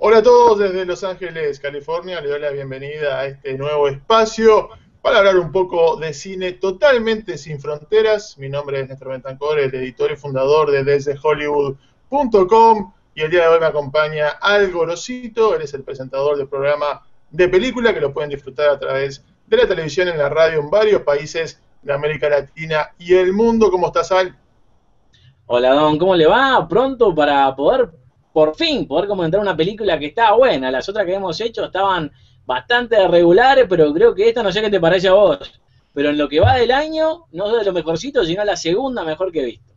Hola a todos desde Los Ángeles, California. Les doy la bienvenida a este nuevo espacio para hablar un poco de cine totalmente sin fronteras. Mi nombre es Néstor Bentancor, el editor y fundador de DesdeHollywood.com, y el día de hoy me acompaña Al Gorosito. Él es el presentador del programa de película que lo pueden disfrutar a través de la televisión, en la radio, en varios países de América Latina y el mundo. ¿Cómo estás, Al? Hola Don, ¿cómo le va? Pronto para poder, por fin, poder comentar una película que está buena. Las otras que hemos hecho estaban bastante regulares, pero creo que esta no sé qué te parece a vos. Pero en lo que va del año, no es de lo mejorcito, sino la segunda mejor que he visto.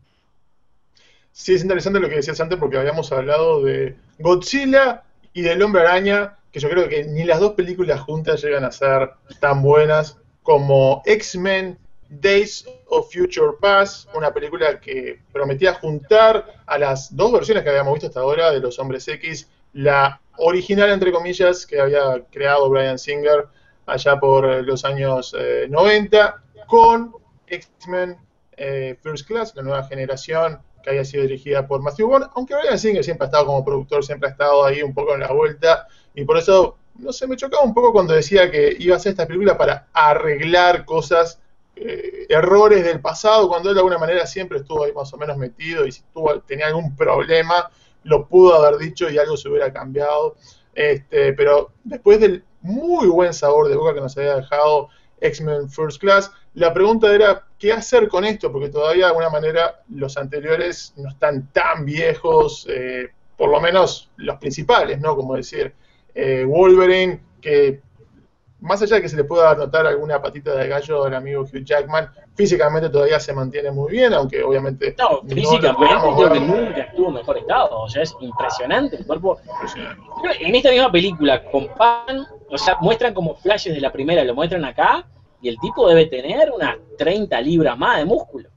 Sí, es interesante lo que decías antes porque habíamos hablado de Godzilla y del Hombre Araña, que yo creo que ni las dos películas juntas llegan a ser tan buenas como X-Men Days of Future Past, una película que prometía juntar a las dos versiones que habíamos visto hasta ahora de los Hombres X, la original, entre comillas, que había creado Bryan Singer allá por los años 90, con X-Men First Class, la nueva generación, que había sido dirigida por Matthew Vaughn, aunque Bryan Singer siempre ha estado como productor, siempre ha estado ahí un poco en la vuelta, y por eso, no sé, me chocaba un poco cuando decía que iba a hacer esta película para arreglar cosas, errores del pasado, cuando él de alguna manera siempre estuvo ahí más o menos metido, y si tenía algún problema, lo pudo haber dicho y algo se hubiera cambiado. Pero después del muy buen sabor de boca que nos había dejado X-Men First Class, la pregunta era, ¿qué hacer con esto? Porque todavía de alguna manera los anteriores no están tan viejos, por lo menos los principales, ¿no? Como decir, Wolverine, que más allá de que se le pueda notar alguna patita de gallo al amigo Hugh Jackman, físicamente todavía se mantiene muy bien, aunque obviamente No, no lo físicamente podamos creo que ver. nunca estuvo en mejor estado. O sea, es impresionante el cuerpo. Creo que en esta misma película comparan, o sea, muestran como flashes de la primera, lo muestran acá, y el tipo debe tener unas 30 libras más de músculo.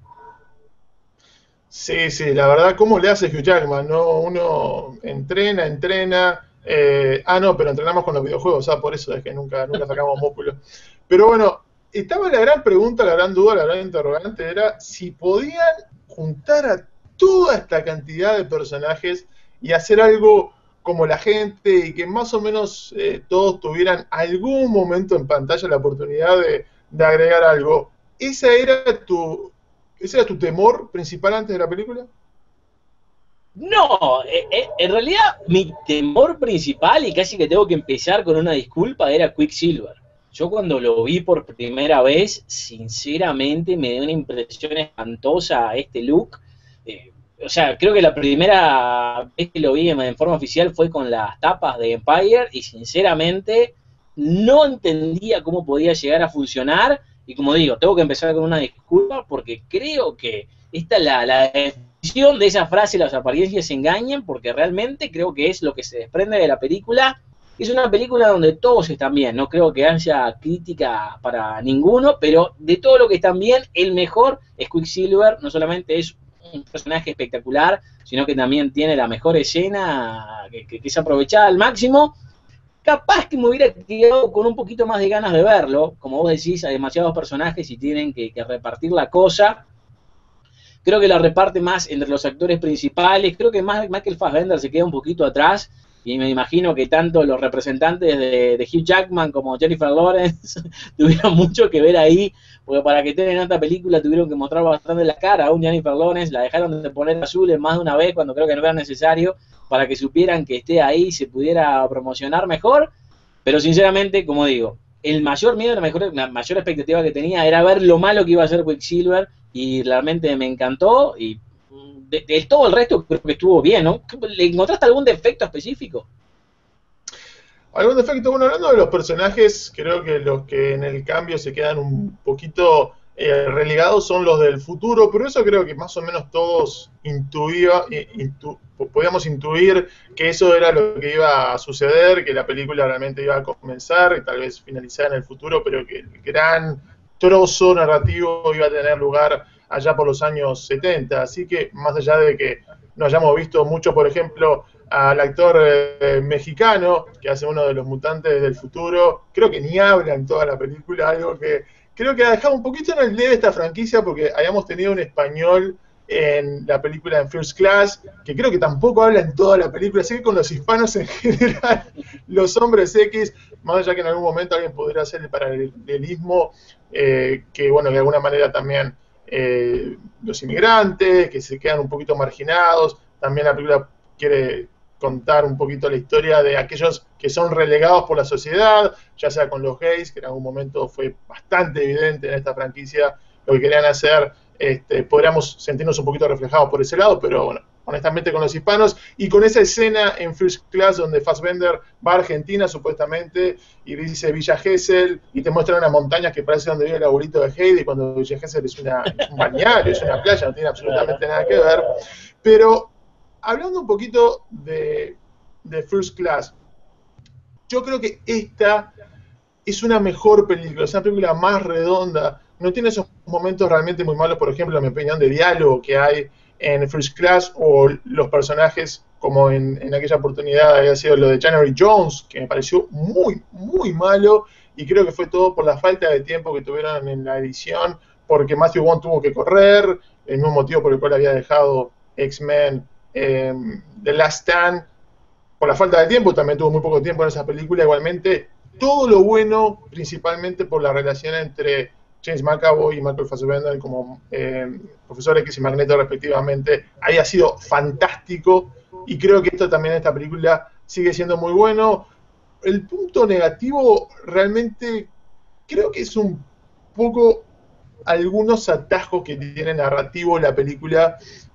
Sí, sí, la verdad, ¿cómo le hace Hugh Jackman? ¿No? Uno entrena. No, pero entrenamos con los videojuegos, por eso es que nunca sacamos músculo. Pero bueno, estaba la gran pregunta, la gran duda, la gran interrogante, era si podían juntar a toda esta cantidad de personajes y hacer algo como la gente y que más o menos todos tuvieran algún momento en pantalla la oportunidad de agregar algo. ¿Esa era ¿Ese era tu temor principal antes de la película? No, en realidad mi temor principal, y casi que tengo que empezar con una disculpa, era Quicksilver. Yo cuando lo vi por primera vez, sinceramente me dio una impresión espantosa a este look. O sea, creo que la primera vez que lo vi en forma oficial fue con las tapas de Empire y sinceramente no entendía cómo podía llegar a funcionar. Y como digo, tengo que empezar con una disculpa porque creo que esta es la de esa frase, las apariencias se engañan, porque realmente creo que es lo que se desprende de la película. Es una película donde todos están bien, no creo que haya crítica para ninguno, pero de todo lo que están bien, el mejor es Quicksilver. No solamente es un personaje espectacular, sino que también tiene la mejor escena que es aprovechada al máximo. Capaz que me hubiera quedado con un poquito más de ganas de verlo. Como vos decís, hay demasiados personajes y tienen que repartir la cosa. Creo que la reparte más entre los actores principales. Creo que Michael Fassbender se queda un poquito atrás. Y me imagino que tanto los representantes de Hugh Jackman como Jennifer Lawrence tuvieron mucho que ver ahí, porque para que estén en esta película tuvieron que mostrar bastante la cara. Aún Jennifer Lawrence la dejaron de poner azul en más de una vez cuando creo que no era necesario, para que supieran que esté ahí y se pudiera promocionar mejor. Pero sinceramente, como digo, el mayor miedo, la mayor expectativa que tenía era ver lo malo que iba a ser Quicksilver, y realmente me encantó. Y de todo el resto creo que estuvo bien, ¿no? ¿Le encontraste algún defecto específico? Algún defecto, bueno, hablando de los personajes, creo que los que en el cambio se quedan un poquito relegados son los del futuro, pero eso creo que más o menos todos podíamos intuir que eso era lo que iba a suceder, que la película realmente iba a comenzar y tal vez finalizar en el futuro, pero que el gran trozo narrativo iba a tener lugar allá por los años 70. Así que más allá de que no hayamos visto mucho, por ejemplo, al actor mexicano que hace uno de los mutantes del futuro, creo que ni habla en toda la película, algo que creo que ha dejado un poquito en el debe esta franquicia porque habíamos tenido un español en la película en First Class, que creo que tampoco habla en toda la película, así que con los hispanos en general, los hombres X, más allá que en algún momento alguien podría hacer el paralelismo, que bueno, de alguna manera también los inmigrantes, que se quedan un poquito marginados, también la película quiere contar un poquito la historia de aquellos que son relegados por la sociedad, ya sea con los gays, que en algún momento fue bastante evidente en esta franquicia lo que querían hacer, podríamos sentirnos un poquito reflejados por ese lado, pero bueno, honestamente con los hispanos, y con esa escena en First Class donde Fassbender va a Argentina supuestamente y dice Villa Gesell y te muestran unas montañas que parece donde vive el abuelito de Heidi, cuando Villa Gesell es un balneario, es una playa, no tiene absolutamente nada que ver. Pero hablando un poquito de First Class, yo creo que esta es una mejor película, es una película más redonda, no tiene esos momentos realmente muy malos, por ejemplo, en mi opinión, de diálogo que hay en First Class, o los personajes como en aquella oportunidad había sido lo de January Jones, que me pareció muy, muy malo, y creo que fue todo por la falta de tiempo que tuvieron en la edición, porque Matthew Vaughn tuvo que correr, el mismo motivo por el cual había dejado X-Men The Last Stand, por la falta de tiempo, también tuvo muy poco tiempo en esa película. Igualmente, todo lo bueno, principalmente por la relación entre James McAvoy y Michael Fassbender como Profesor X y Magneto respectivamente, haya sido fantástico, y creo que esto también, esta película, sigue siendo muy bueno. El punto negativo realmente creo que es un poco algunos atajos que tiene narrativo la película,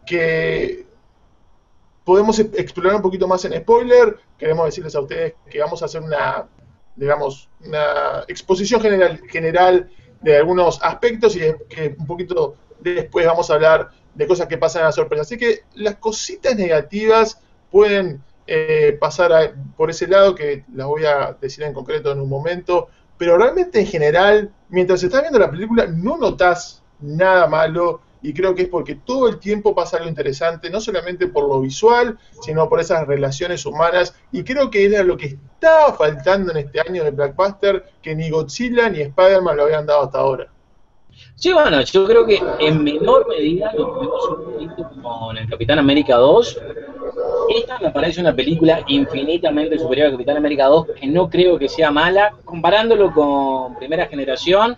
que podemos explorar un poquito más en spoiler. Queremos decirles a ustedes que vamos a hacer una, digamos, una exposición general de algunos aspectos, y que un poquito después vamos a hablar de cosas que pasan a la sorpresa. Así que las cositas negativas pueden pasar por ese lado, que las voy a decir en concreto en un momento, pero realmente en general, mientras estás viendo la película, no notas nada malo, y creo que es porque todo el tiempo pasa algo interesante, no solamente por lo visual, sino por esas relaciones humanas, y creo que era lo que estaba faltando en este año de Blockbuster, que ni Godzilla ni Spider-Man lo habían dado hasta ahora. Sí, bueno, yo creo que en menor medida lo tuvimos un poquito con el Capitán América 2. Esta me parece una película infinitamente superior a Capitán América 2, que no creo que sea mala. Comparándolo con Primera Generación,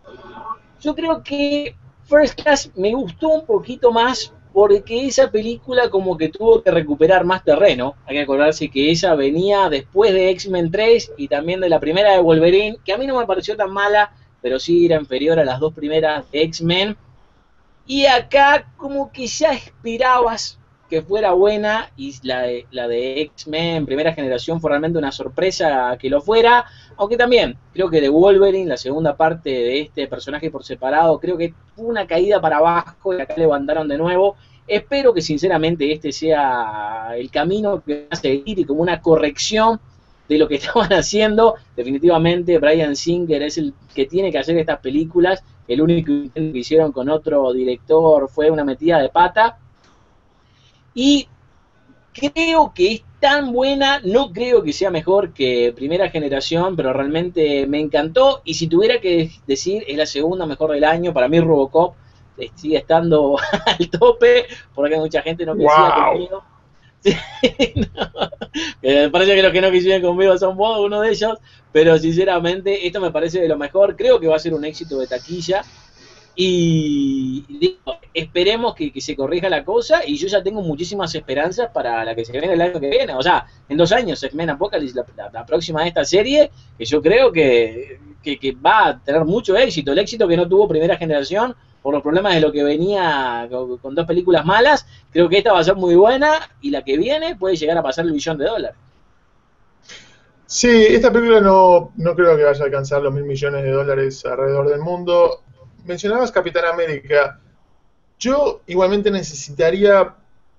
yo creo que First Class me gustó un poquito más porque esa película como que tuvo que recuperar más terreno. Hay que acordarse que ella venía después de X-Men 3 y también de la primera de Wolverine, que a mí no me pareció tan mala, pero sí era inferior a las dos primeras de X-Men. Y acá como que ya esperabas que fuera buena, y la de X-Men Primera Generación fue realmente una sorpresa que lo fuera, aunque también creo que de Wolverine, la segunda parte de este personaje por separado, creo que fue una caída para abajo y acá levantaron de nuevo. Espero que sinceramente este sea el camino que va a seguir y como una corrección de lo que estaban haciendo. Definitivamente Bryan Singer es el que tiene que hacer estas películas. El único intento que hicieron con otro director fue una metida de pata. Y creo que es tan buena, no creo que sea mejor que Primera Generación, pero realmente me encantó. Y si tuviera que decir, es la segunda mejor del año. Para mí Robocop sigue estando al tope, porque hay mucha gente no coincide conmigo. Sí, no. Me parece que los que no coinciden conmigo son vos, uno de ellos, pero sinceramente esto me parece de lo mejor. Creo que va a ser un éxito de taquilla. Y digo, esperemos que se corrija la cosa, y yo ya tengo muchísimas esperanzas para la que se viene el año que viene. O sea, en 2 años, X-Men Apocalypse, la próxima de esta serie, que yo creo que va a tener mucho éxito. El éxito que no tuvo Primera Generación por los problemas de lo que venía con 2 películas malas, creo que esta va a ser muy buena, y la que viene puede llegar a pasar el $1 billón. Sí, esta película no creo que vaya a alcanzar los $1.000 millones alrededor del mundo. Mencionabas Capitán América. Yo igualmente necesitaría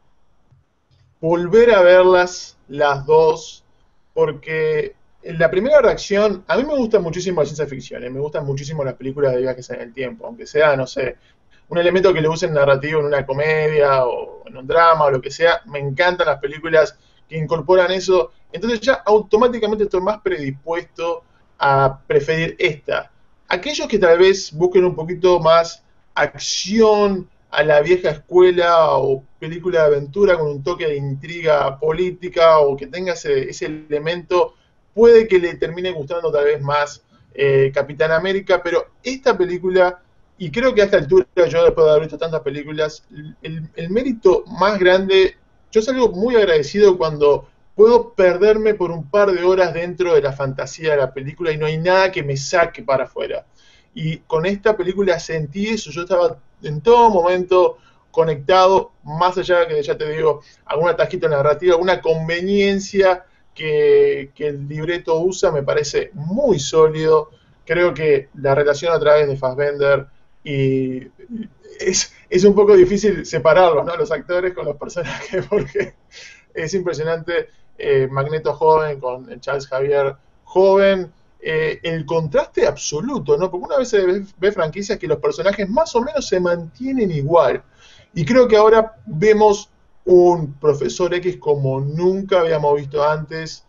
volver a verlas las dos, porque la primera reacción, a mí me gusta muchísimo la ciencia ficción, me gustan muchísimo las películas de viajes en el tiempo, aunque sea, no sé, un elemento que le usen narrativo en una comedia o en un drama o lo que sea. Me encantan las películas que incorporan eso, entonces ya automáticamente estoy más predispuesto a preferir esta. Aquellos que tal vez busquen un poquito más acción, a la vieja escuela o película de aventura con un toque de intriga política o que tenga ese elemento, puede que le termine gustando tal vez más Capitán América, pero esta película, y creo que a esta altura, yo después de haber visto tantas películas, el mérito más grande, yo salgo muy agradecido cuando puedo perderme por un par de horas dentro de la fantasía de la película y no hay nada que me saque para afuera. Y con esta película sentí eso, yo estaba en todo momento conectado, más allá de que ya te digo, alguna tajita narrativa, alguna conveniencia que el libreto usa me parece muy sólido. Creo que la relación a través de Fassbender y es un poco difícil separarlos, ¿no? Los actores con los personajes, porque es impresionante. Magneto joven con Charles Xavier joven, el contraste absoluto, ¿no? Porque una vez se ve franquicias que los personajes más o menos se mantienen igual. Y creo que ahora vemos un Profesor X como nunca habíamos visto antes.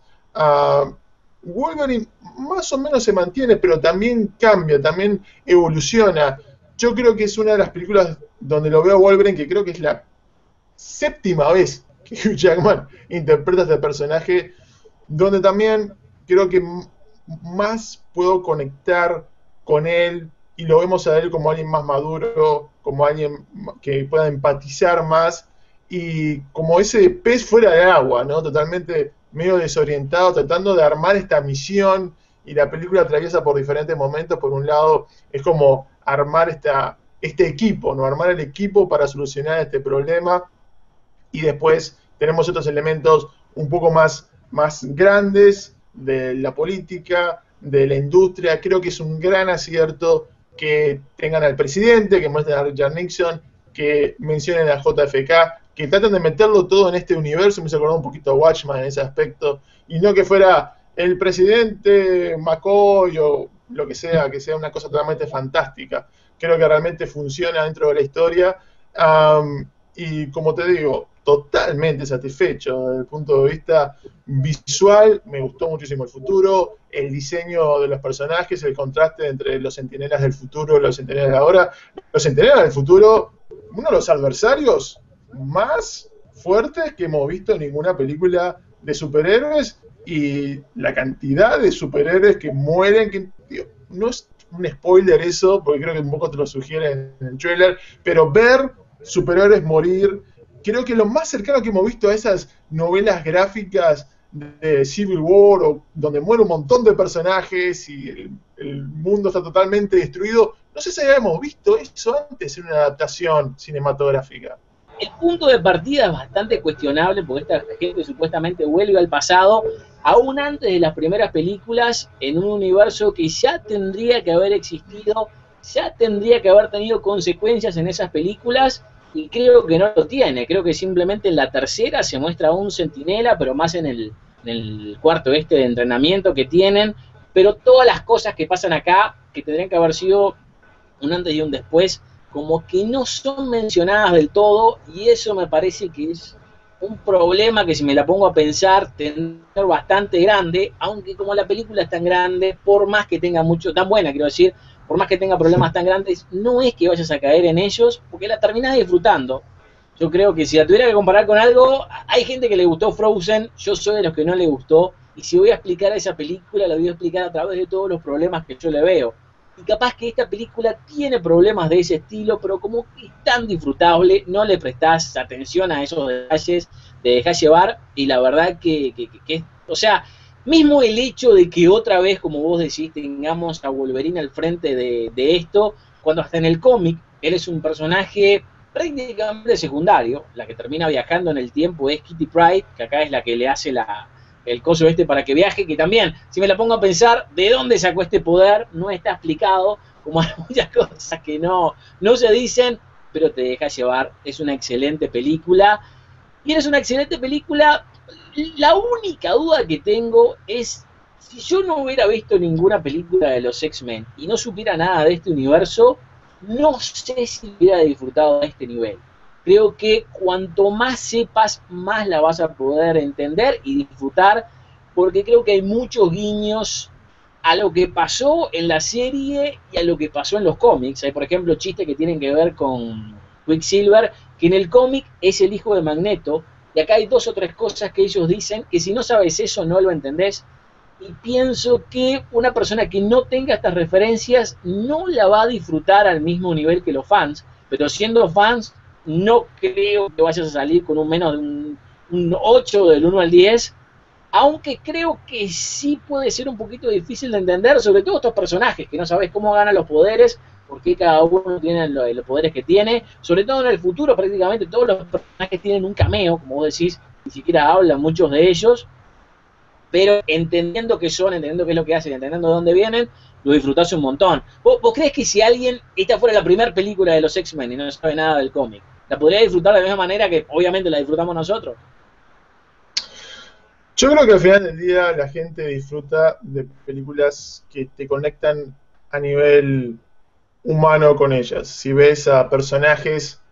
Wolverine más o menos se mantiene, pero también cambia, también evoluciona. Yo creo que es una de las películas donde lo veo a Wolverine, que creo que es la séptima vez que Hugh Jackman interpreta a este personaje, donde también creo que más puedo conectar con él y lo vemos a él como alguien más maduro, como alguien que pueda empatizar más y como ese pez fuera de agua, ¿no? Totalmente medio desorientado, tratando de armar esta misión y la película atraviesa por diferentes momentos. Por un lado, es como armar este equipo, ¿no? Armar el equipo para solucionar este problema y después tenemos otros elementos un poco más grandes de la política, de la industria. Creo que es un gran acierto que tengan al presidente, que muestren a Richard Nixon, que mencionen a JFK, que traten de meterlo todo en este universo. Me hizo acordar un poquito a Watchmen en ese aspecto, y no que fuera el presidente McCoy o lo que sea una cosa totalmente fantástica. Creo que realmente funciona dentro de la historia. Y como te digo, totalmente satisfecho desde el punto de vista visual. Me gustó muchísimo el futuro, el diseño de los personajes, el contraste entre los centinelas del futuro y los centinelas de ahora. Los centinelas del futuro, uno de los adversarios más fuertes que hemos visto en ninguna película de superhéroes, y la cantidad de superhéroes que mueren, que tío, no es un spoiler eso, porque creo que un poco te lo sugiere en el trailer, pero ver superhéroes morir, creo que lo más cercano que hemos visto a esas novelas gráficas de Civil War, o donde muere un montón de personajes y el mundo está totalmente destruido, no sé si habíamos visto eso antes en una adaptación cinematográfica. El punto de partida es bastante cuestionable, porque esta gente supuestamente vuelve al pasado, aún antes de las primeras películas, en un universo que ya tendría que haber existido, ya tendría que haber tenido consecuencias en esas películas, y creo que no lo tiene. Creo que simplemente en la tercera se muestra un centinela, pero más en el cuarto este de entrenamiento que tienen, pero todas las cosas que pasan acá, que tendrían que haber sido un antes y un después, como que no son mencionadas del todo, y eso me parece que es un problema que, si me la pongo a pensar, tendría que ser bastante grande, aunque como la película es tan grande, por más que tenga mucho, tan buena quiero decir, por más que tenga problemas tan grandes, no es que vayas a caer en ellos, porque la terminás disfrutando. Yo creo que si la tuviera que comparar con algo, hay gente que le gustó Frozen, yo soy de los que no le gustó, y si voy a explicar esa película, la voy a explicar a través de todos los problemas que yo le veo. Y capaz que esta película tiene problemas de ese estilo, pero como es tan disfrutable, no le prestás atención a esos detalles, te dejás llevar, y la verdad que o sea, mismo el hecho de que otra vez, como vos decís, tengamos a Wolverine al frente de esto, cuando hasta en el cómic él es un personaje prácticamente secundario, la que termina viajando en el tiempo es Kitty Pryde, que acá es la que le hace el coso este para que viaje, que también, si me la pongo a pensar, ¿de dónde sacó este poder? No está explicado, como hay muchas cosas que no se dicen, pero te deja llevar. Es una excelente película, y es una excelente película. La única duda que tengo es, si yo no hubiera visto ninguna película de los X-Men y no supiera nada de este universo, no sé si hubiera disfrutado a este nivel. Creo que cuanto más sepas, más la vas a poder entender y disfrutar, porque creo que hay muchos guiños a lo que pasó en la serie y a lo que pasó en los cómics. Hay, por ejemplo, chistes que tienen que ver con Quicksilver, que en el cómic es el hijo de Magneto, y acá hay 2 o 3 cosas que ellos dicen que si no sabes eso no lo entendés, y pienso que una persona que no tenga estas referencias no la va a disfrutar al mismo nivel que los fans, pero siendo fans no creo que vayas a salir con un menos de un 8 del 1 al 10, aunque creo que sí puede ser un poquito difícil de entender, sobre todo estos personajes, que no sabes cómo ganan los poderes, por qué cada uno tiene los poderes que tiene, sobre todo en el futuro prácticamente todos los personajes tienen un cameo, como vos decís, ni siquiera hablan muchos de ellos, pero entendiendo qué son, entendiendo qué es lo que hacen, entendiendo de dónde vienen, lo disfrutás un montón. ¿Vos crees que si alguien, esta fuera la primera película de los X-Men y no sabe nada del cómic, la podría disfrutar de la misma manera que obviamente la disfrutamos nosotros? Yo creo que al final del día la gente disfruta de películas que te conectan a nivel humano con ellas. Si ves a personajes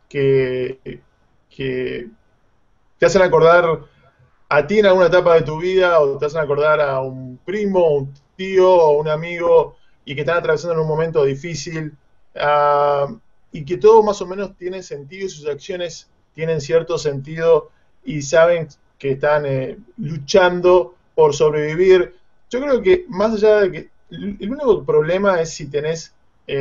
que te hacen acordar a ti en alguna etapa de tu vida, o te hacen acordar a un primo, un tío o un amigo, y que están atravesando en un momento difícil, y que todo más o menos tiene sentido y sus acciones tienen cierto sentido y saben que están luchando por sobrevivir. Yo creo que más allá de que el único problema es si tenés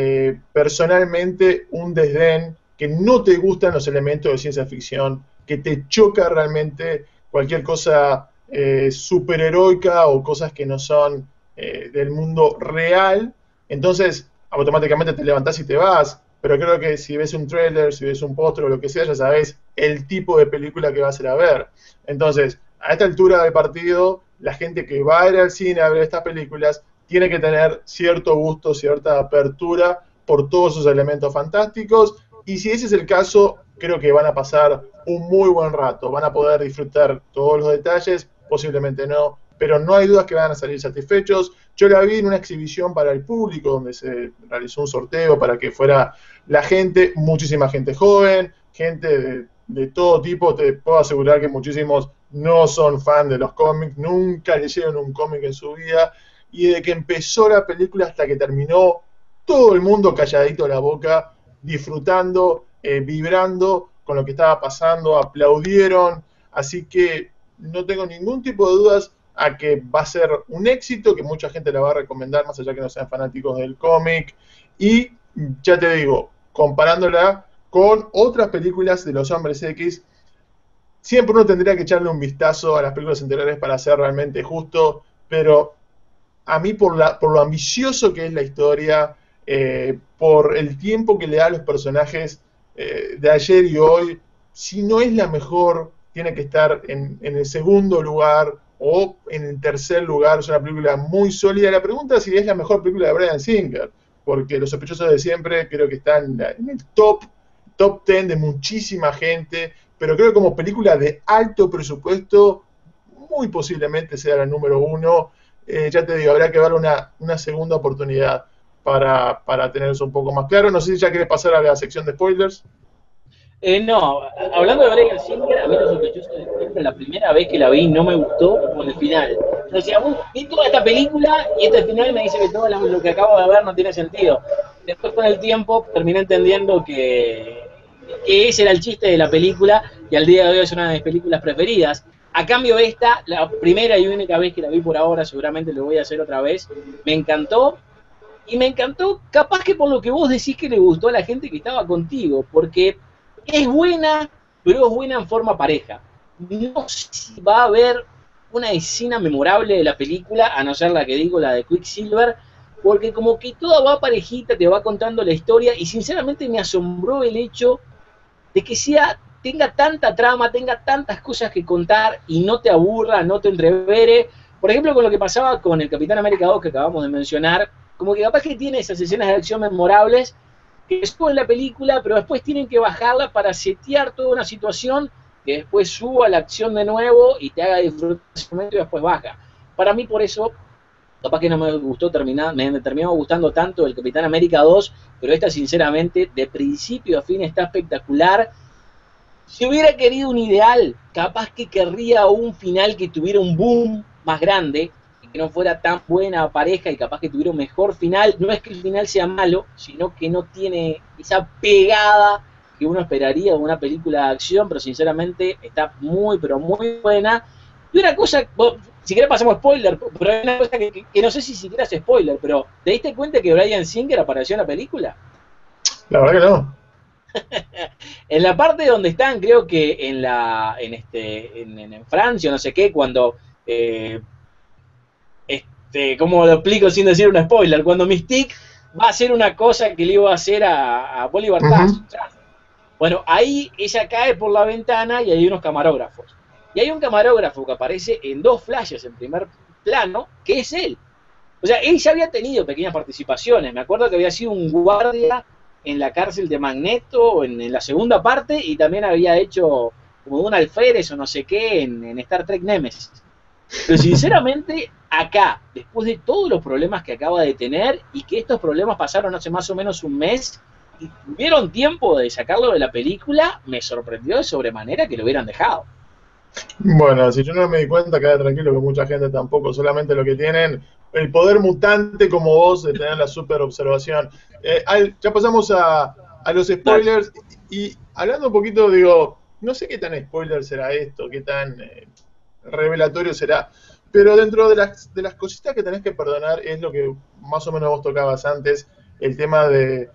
personalmente un desdén, que no te gustan los elementos de ciencia ficción, que te choca realmente cualquier cosa superheroica o cosas que no son del mundo real, entonces automáticamente te levantás y te vas. Pero creo que si ves un tráiler, si ves un póster o lo que sea, ya sabes el tipo de película que vas a ir a ver. Entonces, a esta altura del partido, la gente que va a ir al cine a ver estas películas tiene que tener cierto gusto, cierta apertura por todos esos elementos fantásticos, y si ese es el caso, creo que van a pasar un muy buen rato, van a poder disfrutar todos los detalles, posiblemente no, pero no hay dudas que van a salir satisfechos. Yo la vi en una exhibición para el público, donde se realizó un sorteo para que fuera la gente, muchísima gente joven, gente de todo tipo. Te puedo asegurar que muchísimos no son fan de los cómics, nunca leyeron un cómic en su vida, y de que empezó la película hasta que terminó, todo el mundo calladito la boca, disfrutando, vibrando con lo que estaba pasando, aplaudieron, así que no tengo ningún tipo de dudas a que va a ser un éxito, que mucha gente la va a recomendar, más allá que no sean fanáticos del cómic, y ya te digo, comparándola con otras películas de los Hombres X, siempre uno tendría que echarle un vistazo a las películas anteriores para ser realmente justo, pero a mí por lo ambicioso que es la historia, por el tiempo que le da a los personajes de ayer y hoy, si no es la mejor, tiene que estar en el segundo lugar o en el tercer lugar. Es una película muy sólida. La pregunta es si es la mejor película de Bryan Singer, porque Los Sospechosos de Siempre creo que está en el top 10 de muchísima gente, pero creo que como película de alto presupuesto, muy posiblemente sea la número 1. Ya te digo, habrá que dar una segunda oportunidad para tener eso un poco más claro. No sé si ya querés pasar a la sección de spoilers. No, hablando de Bryan Singer, a mí Los Sospechosos de Siempre, la primera vez que la vi no me gustó por el final. Yo decía, vi toda esta película y este final me dice que todo lo que acabo de ver no tiene sentido. Después con el tiempo terminé entendiendo que ese era el chiste de la película, y al día de hoy es una de mis películas preferidas. A cambio esta, la primera y única vez que la vi por ahora, seguramente lo voy a hacer otra vez, me encantó. Y me encantó, capaz que por lo que vos decís que le gustó a la gente que estaba contigo, porque es buena, pero es buena en forma pareja. No sé si va a haber una escena memorable de la película, a no ser la que digo, la de Quicksilver, porque como que toda va parejita, te va contando la historia, y sinceramente me asombró el hecho de que tenga tanta trama, tenga tantas cosas que contar y no te aburra, no te entrevere. Por ejemplo, con lo que pasaba con el Capitán América 2 que acabamos de mencionar, como que capaz que tiene esas escenas de acción memorables que suben la película, pero después tienen que bajarla para setear toda una situación que después suba la acción de nuevo y te haga disfrutar ese momento y después baja. Para mí, por eso, capaz que no me gustó me terminó gustando tanto el Capitán América 2, pero esta sinceramente de principio a fin está espectacular. Si hubiera querido un ideal, capaz que querría un final que tuviera un boom más grande y que no fuera tan buena pareja, y capaz que tuviera un mejor final. No es que el final sea malo, sino que no tiene esa pegada que uno esperaría de una película de acción, pero sinceramente está muy, pero muy buena. Y una cosa, si querés pasamos spoiler, pero hay una cosa que no sé si siquiera es spoiler, pero ¿te diste cuenta que Bryan Singer apareció en la película? La verdad que no. En la parte donde están, creo que en Francia, no sé qué, cuando ¿cómo lo explico sin decir un spoiler? Cuando Mystique va a hacer una cosa que le iba a hacer a Bolivar Taz. Bueno, ahí ella cae por la ventana y hay unos camarógrafos. Y hay un camarógrafo que aparece en 2 flashes en primer plano, que es él. O sea, él ya había tenido pequeñas participaciones. Me acuerdo que había sido un guardia en la cárcel de Magneto en la segunda parte, y también había hecho como un alférez o no sé qué en Star Trek Nemesis. Pero sinceramente, acá, después de todos los problemas que acaba de tener, y que estos problemas pasaron hace más o menos un mes, y tuvieron tiempo de sacarlo de la película, me sorprendió de sobremanera que lo hubieran dejado. Bueno, si yo no me di cuenta, queda tranquilo que mucha gente tampoco, solamente lo que tienen el poder mutante como vos de tener la super observación. Ya pasamos a los spoilers y hablando un poquito, digo, no sé qué tan spoiler será esto, qué tan revelatorio será, pero dentro de las cositas que tenés que perdonar es lo que más o menos vos tocabas antes, el tema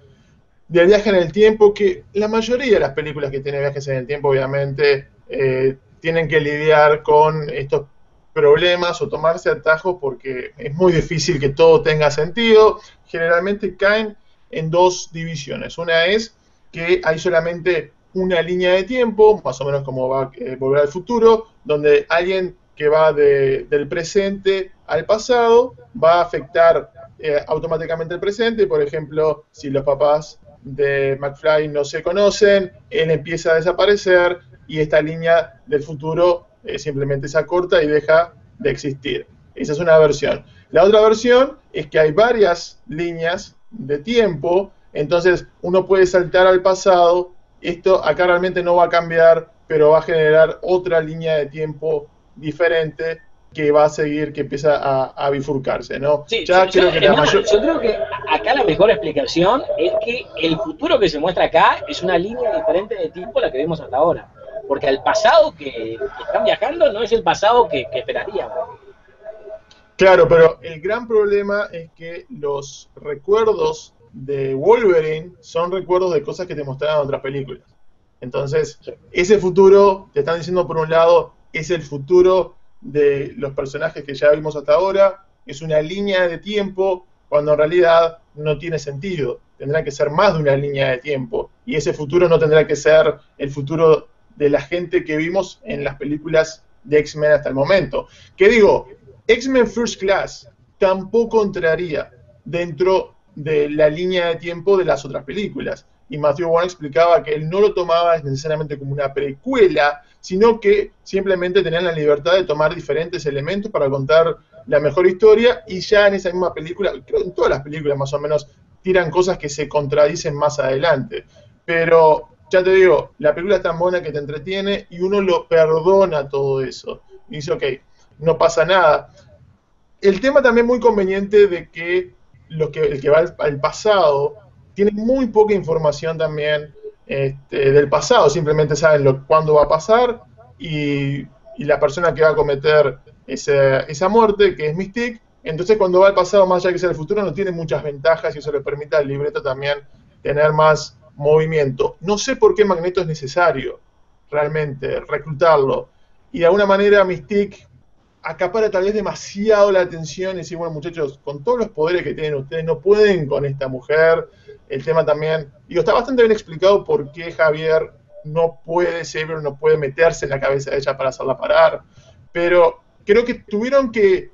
del viaje en el tiempo, que la mayoría de las películas que tienen viajes en el tiempo, obviamente, tienen que lidiar con estos problemas o tomarse atajos porque es muy difícil que todo tenga sentido. Generalmente caen en 2 divisiones. Una es que hay solamente una línea de tiempo, más o menos como va a Volver al Futuro, donde alguien que va del presente al pasado va a afectar automáticamente el presente. Por ejemplo, si los papás de McFly no se conocen, él empieza a desaparecer y esta línea del futuro simplemente se acorta y deja de existir. Esa es una versión. La otra versión es que hay varias líneas de tiempo, entonces uno puede saltar al pasado. Esto acá realmente no va a cambiar, pero va a generar otra línea de tiempo diferente que va a seguir, que empieza a bifurcarse, ¿no? Sí, yo creo que acá la mejor explicación es que el futuro que se muestra acá es una línea diferente de tiempo a la que vimos hasta ahora. Porque el pasado que están viajando no es el pasado que esperaríamos. Claro, pero el gran problema es que los recuerdos de Wolverine son recuerdos de cosas que te mostraron en otras películas. Entonces, ese futuro, te están diciendo por un lado, es el futuro de los personajes que ya vimos hasta ahora, es una línea de tiempo, cuando en realidad no tiene sentido. Tendrá que ser más de una línea de tiempo. Y ese futuro no tendrá que ser el futuro de la gente que vimos en las películas de X-Men hasta el momento. Que digo, X-Men First Class tampoco entraría dentro de la línea de tiempo de las otras películas. Y Matthew Vaughn explicaba que él no lo tomaba necesariamente como una precuela, sino que simplemente tenían la libertad de tomar diferentes elementos para contar la mejor historia, y ya en esa misma película, creo que en todas las películas más o menos, tiran cosas que se contradicen más adelante. Pero ya te digo, la película es tan buena que te entretiene y uno lo perdona todo eso. Y dice, ok, no pasa nada. El tema también muy conveniente de que, el que va al pasado tiene muy poca información también del pasado, simplemente saben cuándo va a pasar y la persona que va a cometer esa muerte, que es Mystique. Entonces cuando va al pasado, más allá que sea el futuro, no tiene muchas ventajas y eso le permite al libreto también tener más movimiento. No sé por qué Magneto es necesario realmente reclutarlo, y de alguna manera Mystique acapara tal vez demasiado la atención y decir, bueno muchachos, con todos los poderes que tienen ustedes no pueden con esta mujer. El tema también, digo, está bastante bien explicado por qué Javier no puede, Xavier no puede meterse en la cabeza de ella para hacerla parar, pero creo que tuvieron que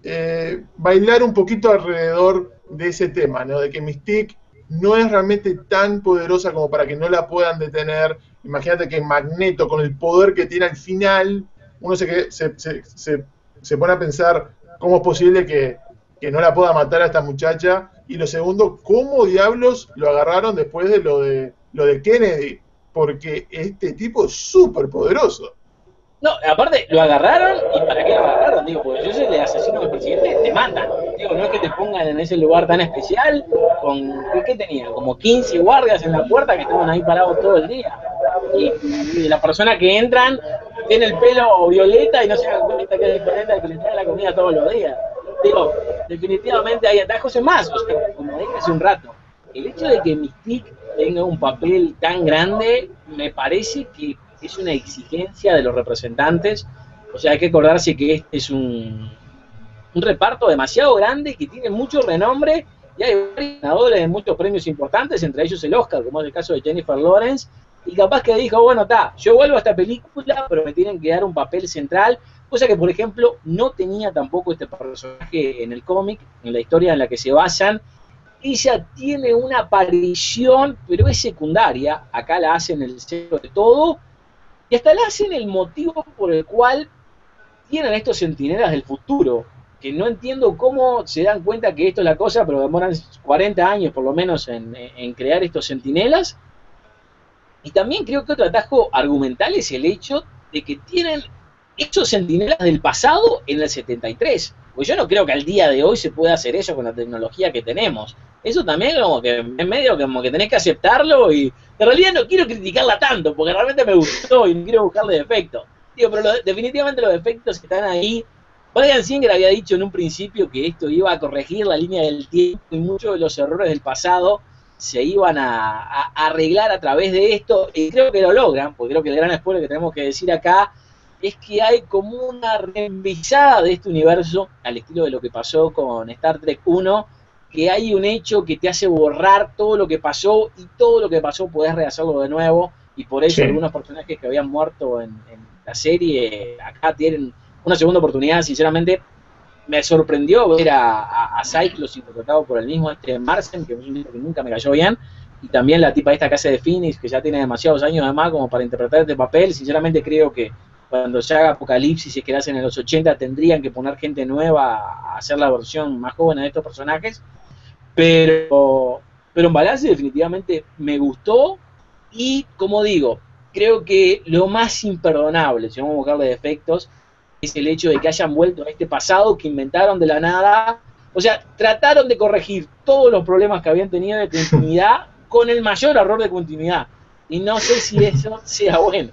bailar un poquito alrededor de ese tema, ¿no? De que Mystique no es realmente tan poderosa como para que no la puedan detener. Imagínate que Magneto, con el poder que tiene al final, uno se pone a pensar cómo es posible que no la pueda matar a esta muchacha. Y lo segundo, cómo diablos lo agarraron después de lo de Kennedy, porque este tipo es súper poderoso. No, aparte, lo agarraron, ¿y para qué lo agarraron? Digo, porque yo soy el asesino del presidente, te matan. Digo, no es que te pongan en ese lugar tan especial, ¿qué tenía? Como 15 guardias en la puerta que estaban ahí parados todo el día. Y la persona que entran tiene el pelo violeta y no se dan cuenta que es diferente al que le trae la comida todos los días. Digo, definitivamente hay atajos en más. O sea, como dije hace un rato, el hecho de que Mystique tenga un papel tan grande me parece que es una exigencia de los representantes. O sea, hay que acordarse que este es un reparto demasiado grande que tiene mucho renombre y hay ganadores de muchos premios importantes, entre ellos el Oscar, como es el caso de Jennifer Lawrence, y capaz que dijo, bueno, yo vuelvo a esta película, pero me tienen que dar un papel central, cosa que, por ejemplo, no tenía tampoco este personaje en el cómic, en la historia en la que se basan. Ella tiene una aparición, pero es secundaria, acá la hacen el centro de todo, y hasta la hacen el motivo por el cual tienen estos centinelas del futuro, que no entiendo cómo se dan cuenta que esto es la cosa, pero demoran 40 años por lo menos en crear estos centinelas. Y también creo que otro atajo argumental es el hecho de que tienen estos centinelas del pasado en el 73. Pues yo no creo que al día de hoy se pueda hacer eso con la tecnología que tenemos. Eso también como que es medio como que tenés que aceptarlo, y en realidad no quiero criticarla tanto, porque realmente me gustó y no quiero buscarle defectos. Digo, pero definitivamente los defectos que están ahí. Bryan Singer había dicho en un principio que esto iba a corregir la línea del tiempo y muchos de los errores del pasado se iban a arreglar a través de esto, y creo que lo logran, porque creo que el gran spoiler que tenemos que decir acá es que hay como una revisada de este universo, al estilo de lo que pasó con Star Trek 1, que hay un hecho que te hace borrar todo lo que pasó, y todo lo que pasó podés rehacerlo de nuevo, y por eso algunos personajes que habían muerto en la serie, acá tienen una segunda oportunidad. Sinceramente, me sorprendió ver a Cyclops interpretado por el mismo Marsden, que es un tipo que nunca me cayó bien, y también la tipa esta que hace de Phoenix, que ya tiene demasiados años además como para interpretar este papel. Sinceramente creo que cuando se haga Apocalipsis, si es que lo hacen en los 80, tendrían que poner gente nueva a hacer la versión más joven de estos personajes, pero en balance definitivamente me gustó. Y como digo, creo que lo más imperdonable, si vamos a buscarle defectos, es el hecho de que hayan vuelto a este pasado que inventaron de la nada. O sea, trataron de corregir todos los problemas que habían tenido de continuidad con el mayor error de continuidad, y no sé si eso sea bueno.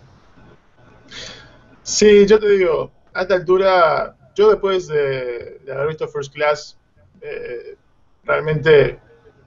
Sí, yo te digo, a esta altura, yo después de haber visto First Class, realmente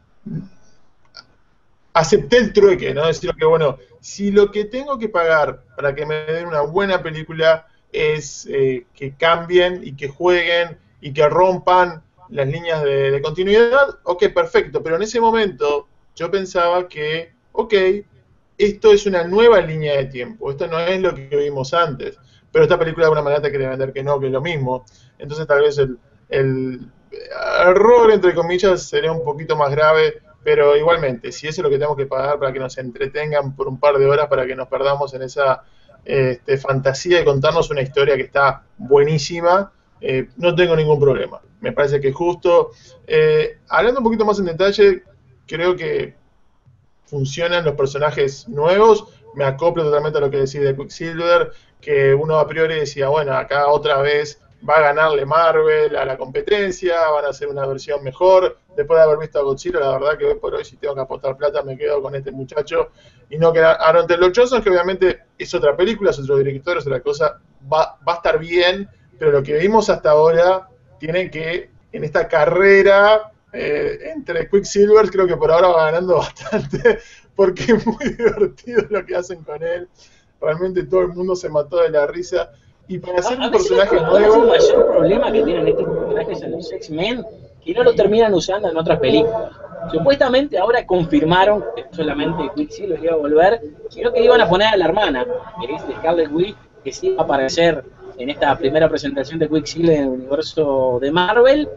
acepté el trueque, ¿no? Decir que, bueno, si lo que tengo que pagar para que me den una buena película es que cambien y que jueguen y que rompan las líneas de continuidad, ok, perfecto, pero en ese momento yo pensaba que, ok, esto es una nueva línea de tiempo, esto no es lo que vimos antes, pero esta película de alguna manera te quiere vender que no, que es lo mismo. Entonces tal vez el error, entre comillas, sería un poquito más grave, pero igualmente, si eso es lo que tenemos que pagar para que nos entretengan por un par de horas, para que nos perdamos en esa fantasía de contarnos una historia que está buenísima, no tengo ningún problema. Me parece que es justo. Hablando un poquito más en detalle, creo que funcionan los personajes nuevos. Me acoplo totalmente a lo que decís de Quicksilver, que uno a priori decía, bueno, acá otra vez va a ganarle Marvel a la competencia, van a hacer una versión mejor. Después de haber visto a Godzilla, la verdad que hoy por hoy, si tengo que apostar plata, me quedo con este muchacho y no que Aaron Taylor Johnson, que obviamente es otra película, es otro director, es otra cosa, va a estar bien, pero lo que vimos hasta ahora tiene que, en esta carrera entre Quicksilver, creo que por ahora va ganando bastante, porque es muy divertido lo que hacen con él. Realmente todo el mundo se mató de la risa. Y para hacer un personaje nuevo... El mayor problema que tienen estos personajes en los X-Men, que no lo terminan usando en otras películas. Supuestamente ahora confirmaron que solamente Quicksilver iba a volver, sino que iban a poner a la hermana, que es de Scarlet Witch, que sí va a aparecer en esta primera presentación de Quicksilver en el universo de Marvel.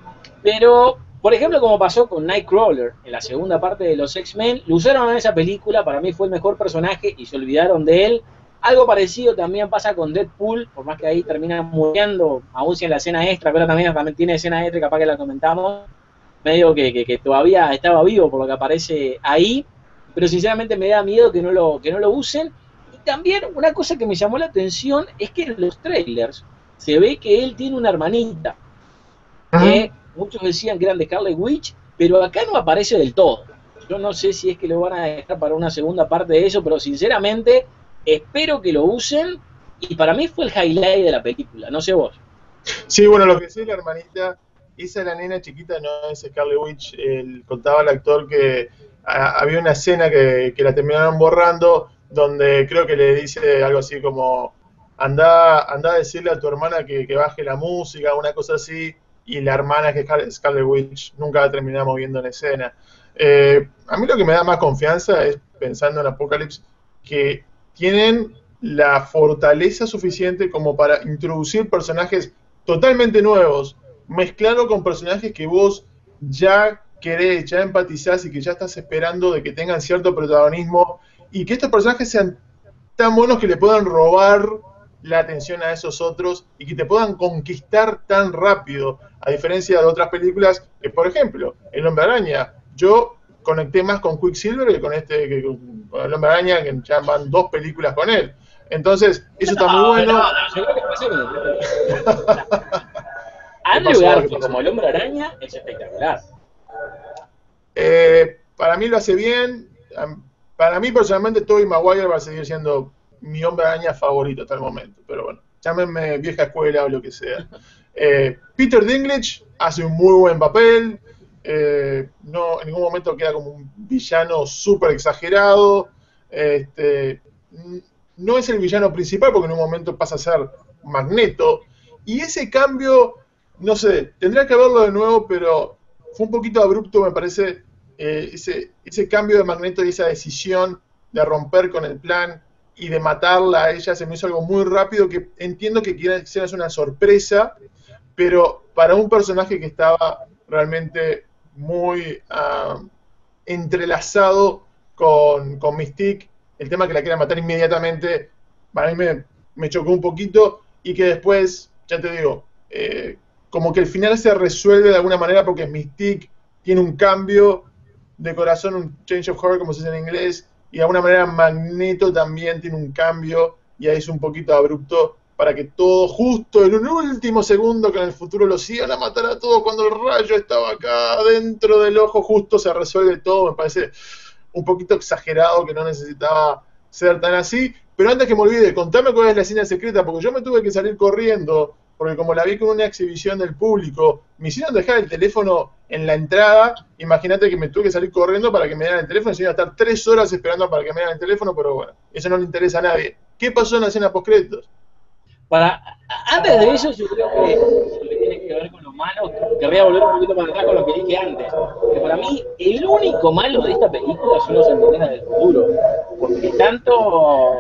Pero, por ejemplo, como pasó con Nightcrawler en la segunda parte de los X-Men, lo usaron en esa película, para mí fue el mejor personaje y se olvidaron de él. Algo parecido también pasa con Deadpool, por más que ahí termina muriendo, aún si en la escena extra, pero también tiene escena extra, capaz que la comentamos, medio que todavía estaba vivo por lo que aparece ahí, pero sinceramente me da miedo que no lo usen. Y también una cosa que me llamó la atención es que en los trailers se ve que él tiene una hermanita. que muchos decían que eran de Scarlet Witch, pero acá no aparece del todo. Yo no sé si es que lo van a dejar para una segunda parte de eso, pero sinceramente espero que lo usen, y para mí fue el highlight de la película, no sé vos. Sí, bueno, lo que decía la hermanita, esa la nena chiquita no es Scarlet Witch. Contaba el actor que había una escena que la terminaron borrando, donde creo que le dice algo así como, anda a decirle a tu hermana que baje la música, una cosa así, y la hermana que es Scarlet Witch, nunca la terminamos viendo en escena. A mí lo que me da más confianza es, pensando en Apocalypse, que tienen la fortaleza suficiente como para introducir personajes totalmente nuevos, mezclarlo con personajes que vos ya querés, ya empatizás y que ya estás esperando de que tengan cierto protagonismo, y que estos personajes sean tan buenos que le puedan robar la atención a esos otros y que te puedan conquistar tan rápido, a diferencia de otras películas que, por ejemplo, El Hombre Araña. Yo conecté más con Quicksilver que con con El Hombre Araña, que ya van 2 películas con él. Entonces, eso está muy bueno. No, yo creo que Andrew Garfield como El Hombre Araña es espectacular. Para mí lo hace bien. Para mí, personalmente, Tobey Maguire va a seguir siendo mi Hombre Araña favorito hasta el momento. Pero bueno, llámenme vieja escuela o lo que sea. Peter Dinklage hace un muy buen papel. No, en ningún momento queda como un villano súper exagerado. No es el villano principal, porque en un momento pasa a ser Magneto. Y ese cambio, no sé, tendría que verlo de nuevo, pero fue un poquito abrupto, me parece, ese cambio de Magneto y esa decisión de romper con el plan y de matarla a ella. Se me hizo algo muy rápido, que entiendo que quieren hacer una sorpresa, pero para un personaje que estaba realmente muy entrelazado con Mystique, el tema que la quieran matar inmediatamente, para mí me chocó un poquito, y que después, ya te digo, como que el final se resuelve de alguna manera, porque Mystique tiene un cambio de corazón, un change of heart, como se dice en inglés, y de alguna manera Magneto también tiene un cambio, y ahí es un poquito abrupto, para que todo justo en un último segundo, que en el futuro los iban a matar a todos, cuando el rayo estaba acá dentro del ojo, justo se resuelve todo. Me parece un poquito exagerado, que no necesitaba ser tan así. Pero antes que me olvide, contame cuál es la escena secreta, porque yo me tuve que salir corriendo, porque como la vi con una exhibición del público, me hicieron dejar el teléfono en la entrada. Imagínate que me tuve que salir corriendo para que me dieran el teléfono, y se iba a estar 3 horas esperando para que me dieran el teléfono, pero bueno, eso no le interesa a nadie. ¿Qué pasó en la escena postcréditos? Antes de eso, yo creo que lo que tiene que ver con lo malo, querría volver un poquito para atrás con lo que dije antes. Que para mí, el único malo de esta película son los Centinelas del Futuro. Porque tanto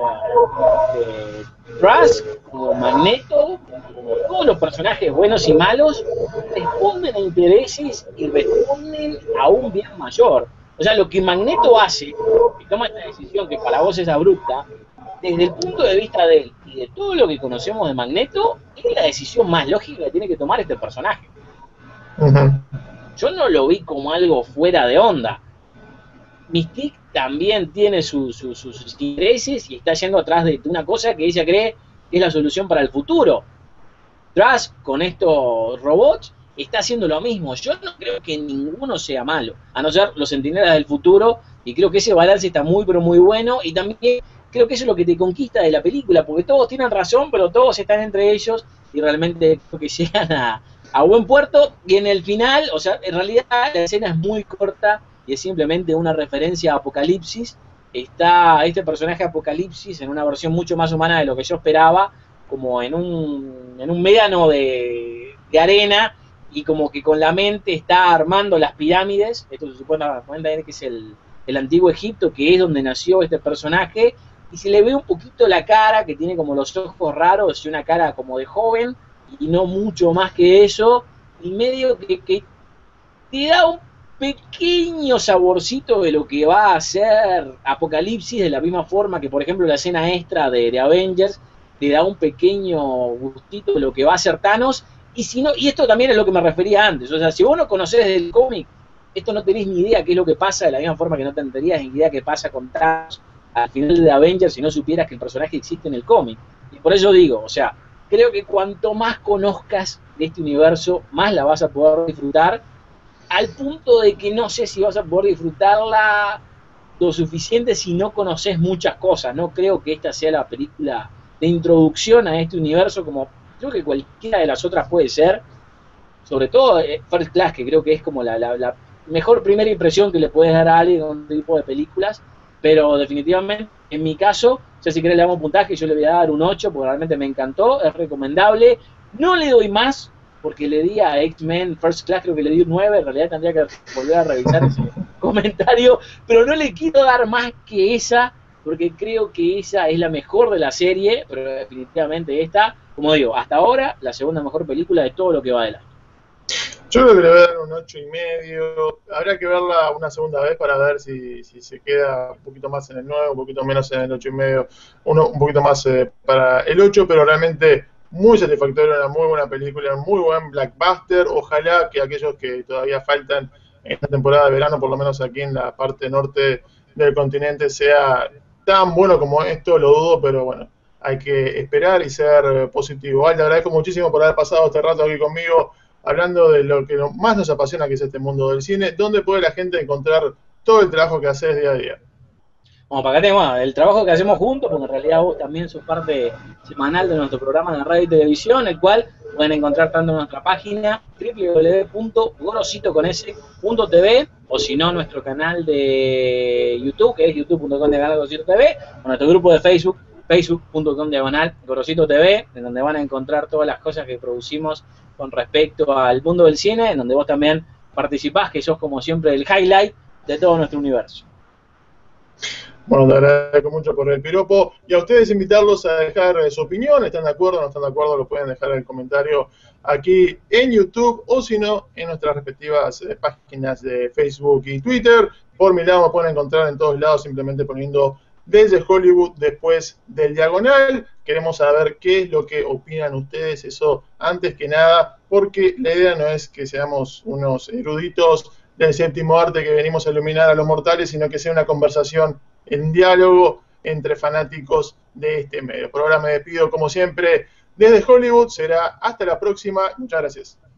Trask como Magneto, como todos los personajes buenos y malos, responden a intereses y responden a un bien mayor. O sea, lo que Magneto hace, que toma esta decisión que para vos es abrupta, desde el punto de vista de él y de todo lo que conocemos de Magneto, es la decisión más lógica que tiene que tomar este personaje. Yo no lo vi como algo fuera de onda. Mystique también tiene sus intereses y está yendo atrás de una cosa que ella cree que es la solución para el futuro. Trask, con estos robots, está haciendo lo mismo. Yo no creo que ninguno sea malo, a no ser los Centinelas del Futuro, y creo que ese balance está muy, pero muy bueno, y también creo que eso es lo que te conquista de la película, porque todos tienen razón, pero todos están entre ellos, y realmente creo que llegan a buen puerto. Y en el final, o sea, en realidad la escena es muy corta, y es simplemente una referencia a Apocalipsis. Está este personaje Apocalipsis en una versión mucho más humana de lo que yo esperaba, como en un médano de arena, y como que con la mente está armando las pirámides. Esto se supone que es el antiguo Egipto, que es donde nació este personaje, y se le ve un poquito la cara, que tiene como los ojos raros y una cara como de joven, y no mucho más que eso, y medio que te da un pequeño saborcito de lo que va a hacer Apocalipsis, de la misma forma que, por ejemplo, la escena extra de Avengers te da un pequeño gustito de lo que va a hacer Thanos. Y si no, y esto también es lo que me refería antes, o sea, si vos no conocés del cómic, esto no tenés ni idea qué es lo que pasa, de la misma forma que no tendrías ni idea qué pasa con Thanos al final de Avengers si no supieras que el personaje existe en el cómic. Y por eso digo, o sea, creo que cuanto más conozcas de este universo, más la vas a poder disfrutar, al punto de que no sé si vas a poder disfrutarla lo suficiente si no conoces muchas cosas. No creo que esta sea la película de introducción a este universo como creo que cualquiera de las otras puede ser, sobre todo First Class, que creo que es como la mejor primera impresión que le puedes dar a alguien con este tipo de películas, pero definitivamente, en mi caso, ya si querés le damos puntaje, yo le voy a dar un 8, porque realmente me encantó, es recomendable, no le doy más, porque le di a X-Men First Class, creo que le di un 9, en realidad tendría que volver a revisar ese comentario, pero no le quiero dar más que esa, porque creo que esa es la mejor de la serie, pero definitivamente esta, como digo, hasta ahora, la segunda mejor película de todo lo que va adelante. Yo creo que le voy a dar un 8,5. Habrá que verla una segunda vez para ver si se queda un poquito más en el 9, un poquito menos en el 8,5, un poquito más para el 8, pero realmente muy satisfactoria, una muy buena película, un muy buen blockbuster. Ojalá que aquellos que todavía faltan en esta temporada de verano, por lo menos aquí en la parte norte del continente, sea tan bueno como esto, lo dudo, pero bueno, hay que esperar y ser positivo. Te agradezco muchísimo por haber pasado este rato aquí conmigo, hablando de lo que más nos apasiona, que es este mundo del cine. ¿Dónde puede la gente encontrar todo el trabajo que haces día a día? Bueno, para acá tenemos el trabajo que hacemos juntos, porque en realidad vos también sos parte semanal de nuestro programa de radio y televisión, el cual pueden encontrar tanto en nuestra página www.gorosito.tv o si no, nuestro canal de YouTube, que es youtube.com/gorosito.tv, o nuestro grupo de Facebook, facebook.com/gorosito.tv, en donde van a encontrar todas las cosas que producimos con respecto al mundo del cine, en donde vos también participás, que sos como siempre el highlight de todo nuestro universo. Bueno, te agradezco mucho por el piropo. Y a ustedes invitarlos a dejar su opinión. ¿Están de acuerdo o no están de acuerdo? Lo pueden dejar en el comentario aquí en YouTube o si no, en nuestras respectivas páginas de Facebook y Twitter. Por mi lado me pueden encontrar en todos lados simplemente poniendo Desde Hollywood después del diagonal. Queremos saber qué es lo que opinan ustedes, eso antes que nada, porque la idea no es que seamos unos eruditos del séptimo arte que venimos a iluminar a los mortales, sino que sea una conversación en diálogo entre fanáticos de este medio. Por ahora me despido como siempre desde Hollywood, será hasta la próxima, muchas gracias.